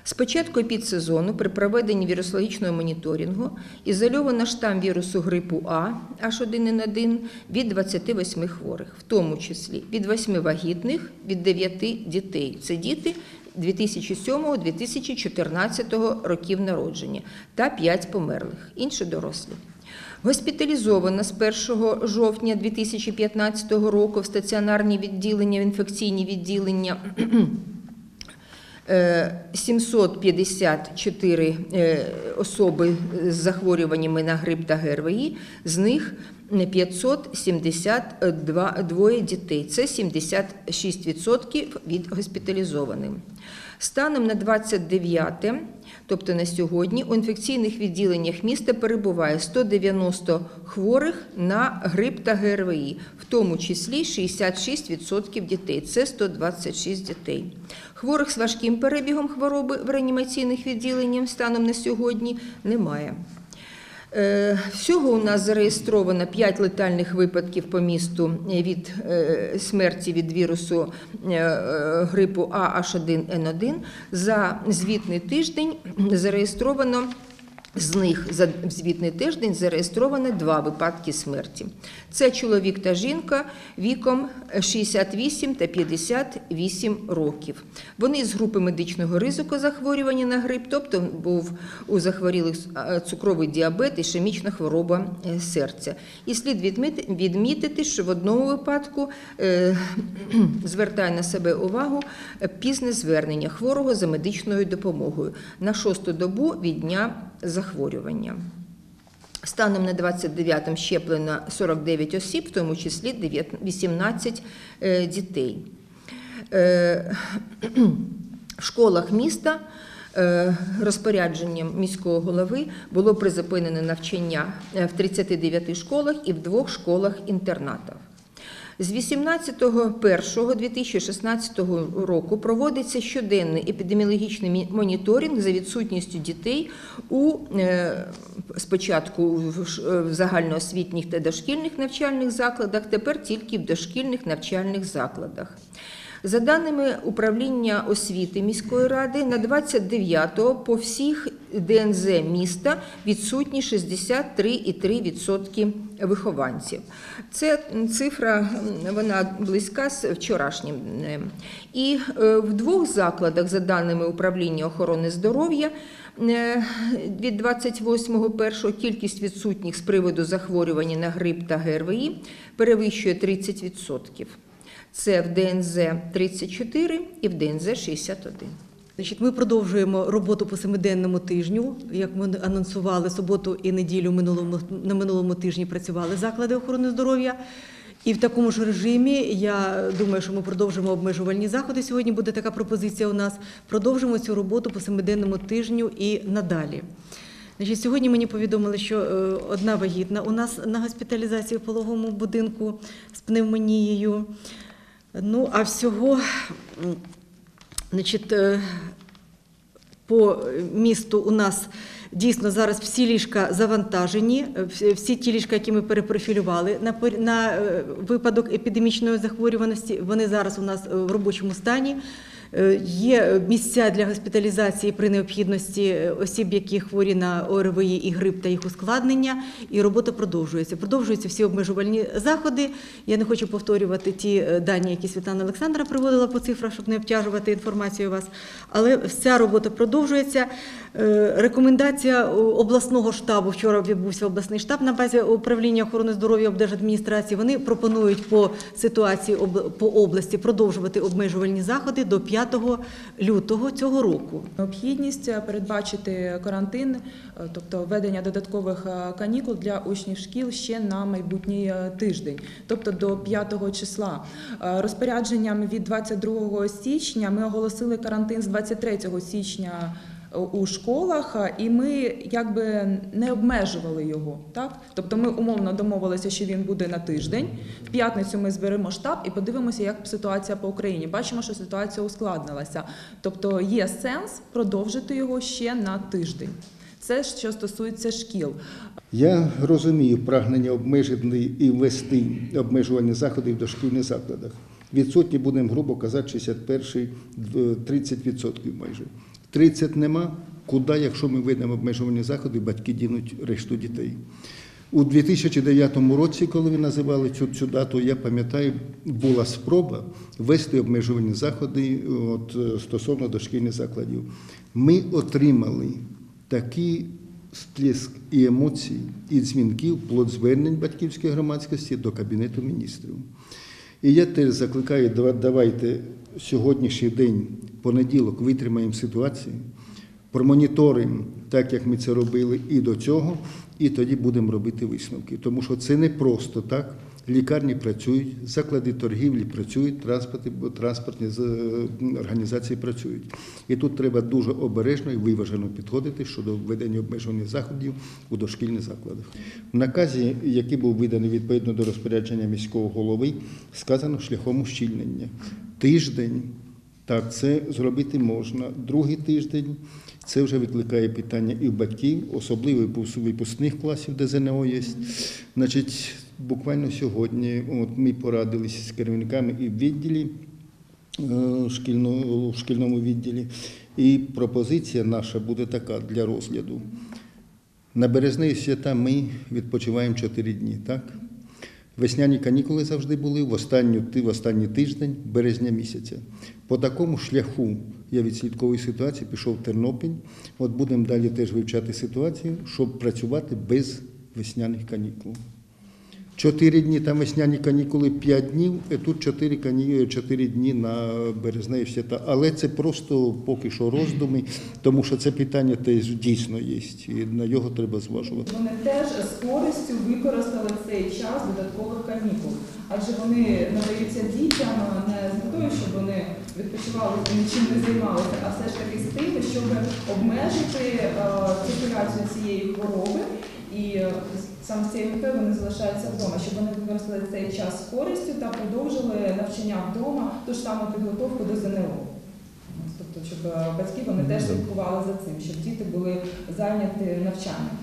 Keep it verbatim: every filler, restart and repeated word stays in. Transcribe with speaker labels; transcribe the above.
Speaker 1: З початку епідсезону при проведенні вірусологічного моніторингу ізольовано штам вірусу грипу А Аш один ен один від двадцяти восьми хворих, в тому числі від восьми вагітних, від дев'яти дітей. Це діти дві тисячі сьомого - дві тисячі чотирнадцятого років народження та п'ять померлих, інші дорослі. Госпіталізовано з першого жовтня дві тисячі п'ятнадцятого року в стаціонарні відділення, в інфекційні відділення сімсот п'ятдесят чотири особи з захворюваннями на грип та ге ер ве і, з них п'ятсот сімдесят два дітей, це сімдесят шість відсотків від госпіталізованих. Станом на двадцять дев'яте, тобто на сьогодні, у інфекційних відділеннях міста перебуває сто дев'яносто хворих на грип та ге ер ве і, в тому числі шістдесят шість відсотків дітей, це сто двадцять шість дітей. Хворих з важким перебігом хвороби в реанімаційних відділеннях станом на сьогодні немає. Всього у нас зареєстровано п'ять летальних випадків по місту від смерті від вірусу грипу А Аш один ен один. За звітний тиждень зареєстровано, з них за звітний тиждень зареєстровано два випадки смерті. Це чоловік та жінка віком шістдесят вісім та п'ятдесят вісім років. Вони з групи медичного ризику захворювання на грип, тобто був у захворілих цукровий діабет, ішемічна хвороба серця. І слід відмітити, що в одному випадку е, звертає на себе увагу пізне звернення хворого за медичною допомогою на шосту добу від дня захворювання. Станом на двадцять дев'яте щеплено сорок дев'ять осіб, в тому числі вісімнадцять дітей. В школах міста розпорядженням міського голови було призупинено навчання в тридцяти дев'яти школах і в двох школах-інтернатах. З вісімнадцятого першого дві тисячі шістнадцятого року проводиться щоденний епідеміологічний моніторинг за відсутністю дітей у спочатку в загальноосвітніх та дошкільних навчальних закладах, тепер тільки в дошкільних навчальних закладах. За даними управління освіти міської ради, на двадцять дев'ятого по всіх де ен зет міста відсутні шістдесят три цілих три десятих відсотка вихованців. Це цифра, вона близька з вчорашнім днем. І в двох закладах, за даними управління охорони здоров'я, від двадцять восьмого першого кількість відсутніх з приводу захворювання на грип та ге ер ве і перевищує тридцять відсотків. Це в де ен зет тридцять чотири і в де ен зет шістдесят один.
Speaker 2: Значить, ми продовжуємо роботу по семиденному тижню. Як ми анонсували, суботу і неділю минулому, на минулому тижні працювали заклади охорони здоров'я. І в такому ж режимі, я думаю, що ми продовжимо обмежувальні заходи. Сьогодні буде така пропозиція у нас. Продовжимо цю роботу по семиденному тижню і надалі. Значить, сьогодні мені повідомили, що одна вагітна у нас на госпіталізації в пологовому будинку з пневмонією. Ну, а всього, значить, по місту у нас дійсно зараз всі ліжка завантажені, всі ті ліжка, які ми перепрофілювали на, на випадок епідемічної захворюваності, вони зараз у нас в робочому стані. Є місця для госпіталізації при необхідності осіб, які хворі на о ер ве і і грип та їх ускладнення, і робота продовжується. Продовжуються всі обмежувальні заходи. Я не хочу повторювати ті дані, які Світлана Олександра приводила по цифрах, щоб не обтяжувати інформацію вас, але вся робота продовжується. Рекомендація обласного штабу, вчора відбувся обласний штаб на базі управління охорони здоров'я облдержадміністрації, вони пропонують по ситуації по області продовжувати обмежувальні заходи до п'ятого лютого цього року.
Speaker 3: Необхідність передбачити карантин, тобто введення додаткових канікул для учнів шкіл ще на майбутній тиждень, тобто до п'ятого числа. Розпорядженням від двадцять другого січня ми оголосили карантин з двадцять третього січня у школах, і ми якби не обмежували його. Так? Тобто ми умовно домовилися, що він буде на тиждень. В п'ятницю ми зберемо штаб і подивимося, як ситуація по Україні. Бачимо, що ситуація ускладнилася. Тобто є сенс продовжити його ще на тиждень. Це що стосується шкіл.
Speaker 4: Я розумію прагнення обмежити і ввести обмежувальні заходи в дошкільних закладах. Відсотні, будемо грубо казати, шістдесят перший, тридцять відсотків майже. тридцять нема. Куди, якщо ми введемо обмежувальні заходи, батьки дінуть решту дітей? У дві тисячі дев'ятому році, коли ви називали цю, цю дату, я пам'ятаю, була спроба ввести обмежувальні заходи от, стосовно дошкільних закладів. Ми отримали такий сплеск і емоцій, і дзвінків, плод звернень батьківської громадськості до Кабінету міністрів. І я теж закликаю, давайте сьогоднішній день, понеділок, витримаємо ситуацію, промоніторимо так, як ми це робили і до цього, і тоді будемо робити висновки. Тому що це не просто так. Лікарні працюють, заклади торгівлі працюють, транспорти, транспортні організації працюють. І тут треба дуже обережно і виважено підходити щодо введення обмежувальних заходів у дошкільних закладах. В наказі, який був виданий відповідно до розпорядження міського голови, сказано шляхом ущільнення. Тиждень, так, це зробити можна. Другий тиждень – це вже викликає питання і в батьків, особливо випускних класів, де ЗНО є. Значить, буквально сьогодні от ми порадилися з керівниками і в відділі, шкільному, в шкільному відділі, і пропозиція наша буде така для розгляду. На березневі свята ми відпочиваємо чотири дні, так? Весняні канікули завжди були в останню, в останній тиждень березня місяця. По такому шляху я відслідковую ситуацію, пішов в Тернопіль. От будемо далі теж вивчати ситуацію, щоб працювати без весняних канікул. Чотири дні там весняні канікули, п'ять днів, і тут чотири, кані... чотири дні на березневі свята. Але це просто поки що роздуми, тому що це питання теж дійсно є, і на його треба зважувати.
Speaker 3: Вони теж з користю використали цей час додаткових канікул, адже вони надаються дітям не з метою, щоб вони відпочивали і нічим не займалися, а все ж таки з тим, щоб обмежити е, циркуляцію цієї хвороби. І саме з цією метою вони залишаються вдома, щоб вони використали цей час з користю та продовжили навчання вдома, ту ж саму підготовку до ЗНО. Тобто, щоб батьки вони теж слідкували за цим, щоб діти були зайняті навчанням.